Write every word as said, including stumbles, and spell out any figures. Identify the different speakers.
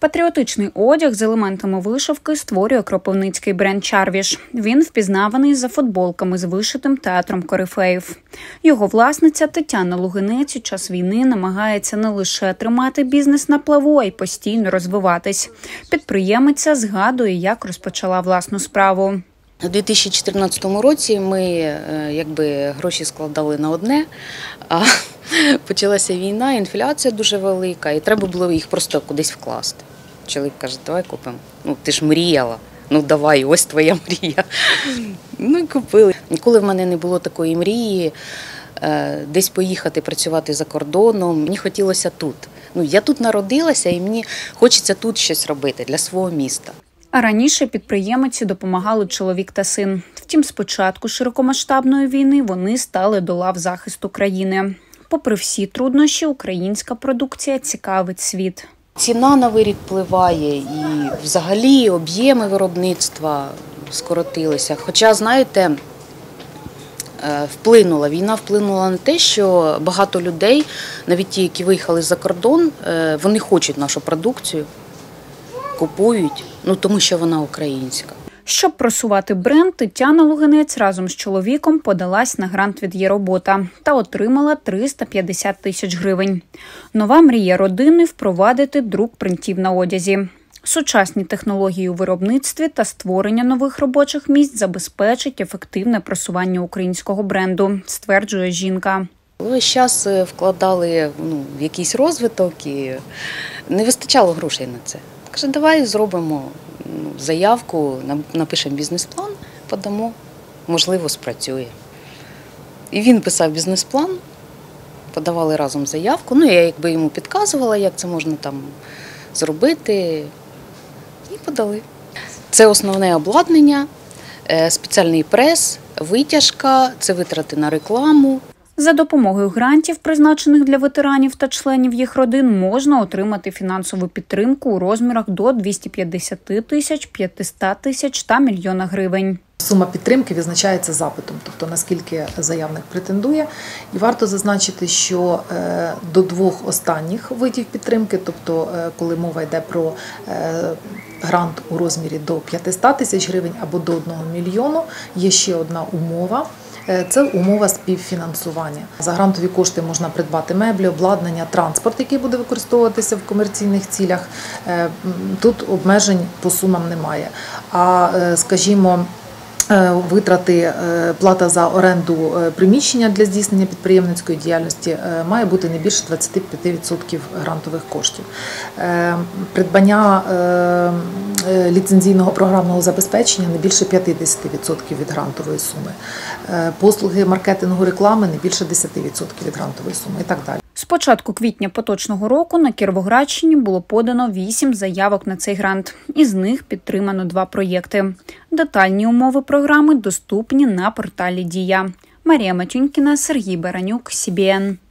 Speaker 1: Патріотичний одяг з елементами вишивки створює кропивницький бренд «Чарвіш». Він впізнаваний за футболками з вишитим театром корифеїв. Його власниця Тетяна Лугинець у час війни намагається не лише тримати бізнес на плаву, а й постійно розвиватись. Підприємиця згадує, як розпочала власну справу.
Speaker 2: У дві тисячі чотирнадцятому році ми якби гроші складали на одне, а почалася війна, інфляція дуже велика, і треба було їх просто кудись вкласти. Чоловік каже, давай купимо. Ну, ти ж мріяла, ну давай, ось твоя мрія. Ну і купили. Ніколи в мене не було такої мрії десь поїхати працювати за кордоном. Мені хотілося тут. Ну, я тут народилася і мені хочеться тут щось робити для свого міста.
Speaker 1: А раніше підприємиці допомагали чоловік та син. Втім, з початку широкомасштабної війни вони стали до лав захисту країни. Попри всі труднощі, українська продукція цікавить світ.
Speaker 2: Ціна на виріб впливає і взагалі об'єми виробництва скоротилися. Хоча, знаєте, вплинула, війна вплинула на те, що багато людей, навіть ті, які виїхали за кордон, вони хочуть нашу продукцію, купують, ну тому що вона українська.
Speaker 1: Щоб просувати бренд, Тетяна Лугинець разом з чоловіком подалась на грант від «Є-робота» та отримала триста п'ятдесят тисяч гривень. Нова мрія родини – впровадити друк принтів на одязі. Сучасні технології у виробництві та створення нових робочих місць забезпечить ефективне просування українського бренду, стверджує жінка.
Speaker 2: Весь час вкладали ну, в якийсь розвиток і не вистачало грошей на це. Каже, давай зробимо заявку, напишемо бізнес-план, подамо, можливо, спрацює. І він писав бізнес-план, подавали разом заявку, ну я якби йому підказувала, як це можна там зробити, і подали. Це основне обладнання, спеціальний прес, витяжка, це витрати на рекламу.
Speaker 1: За допомогою грантів, призначених для ветеранів та членів їх родин, можна отримати фінансову підтримку у розмірах до двісті п'ятдесят тисяч, п'ятсот тисяч та мільйона гривень.
Speaker 3: Сума підтримки визначається запитом, тобто наскільки заявник претендує. І варто зазначити, що до двох останніх видів підтримки, тобто коли мова йде про грант у розмірі до п'ятсот тисяч гривень або до одного мільйону, є ще одна умова. Це умова співфінансування. За грантові кошти можна придбати меблі, обладнання, транспорт, який буде використовуватися в комерційних цілях. Тут обмежень по сумам немає. А, скажімо, витрати, плата за оренду приміщення для здійснення підприємницької діяльності має бути не більше двадцять п'ять відсотків грантових коштів. Придбання ліцензійного програмного забезпечення не більше п'ятдесят відсотків від грантової суми. Послуги маркетингу реклами не більше десять відсотків від грантової суми і так далі.
Speaker 1: З початку квітня поточного року на Кіровоградщині було подано вісім заявок на цей грант. Із них підтримано два проєкти. Детальні умови програми доступні на порталі «Дія». Марія Матюнькіна, Сергій Баранюк, Сі Бі Ен.